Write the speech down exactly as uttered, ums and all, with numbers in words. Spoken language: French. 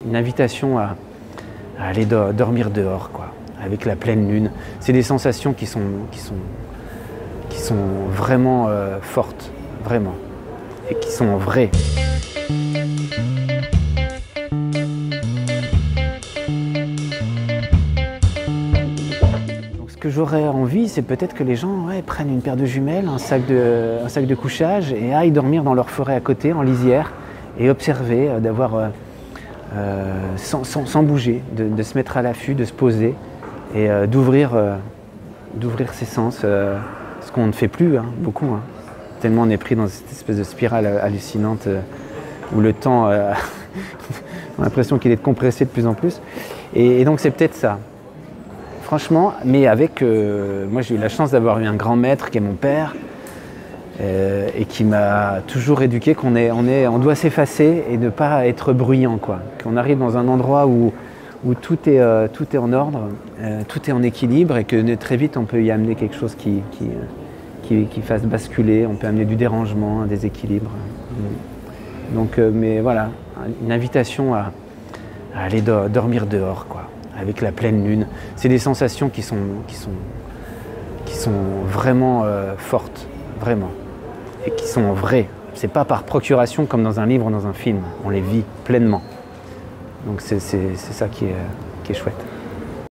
une invitation à, à aller do dormir dehors, quoi, avec la pleine lune. C'est des sensations qui sont, qui sont, qui sont vraiment euh, fortes, vraiment, et qui sont vraies. Donc, ce que j'aurais envie, c'est peut-être que les gens ouais, prennent une paire de jumelles, un sac de, un sac de couchage et aillent dormir dans leur forêt à côté, en lisière, et observer, euh, d'avoir, euh, euh, sans, sans, sans bouger, de, de se mettre à l'affût, de se poser et euh, d'ouvrir euh, d'ouvrir ses sens, euh, ce qu'on ne fait plus, hein, beaucoup. Hein. Tellement on est pris dans cette espèce de spirale hallucinante euh, où le temps, euh, on a l'impression qu'il est compressé de plus en plus. Et, et donc c'est peut-être ça. Franchement, mais avec, euh, moi j'ai eu la chance d'avoir eu un grand maître qui est mon père, Euh, et qui m'a toujours éduqué qu'on est, on est, on doit s'effacer et ne pas être bruyant, quoi. Qu'on arrive dans un endroit où, où tout, est, euh, tout est en ordre, euh, tout est en équilibre et que très vite on peut y amener quelque chose qui, qui, qui, qui fasse basculer, on peut amener du dérangement, un déséquilibre. Donc, euh, mais voilà, une invitation à, à aller do dormir dehors, quoi, avec la pleine lune. C'est des sensations qui sont, qui sont, qui sont vraiment euh, fortes, vraiment. Et qui sont vrais. C'est pas par procuration comme dans un livre ou dans un film. On les vit pleinement. Donc c'est ça qui est, qui est chouette.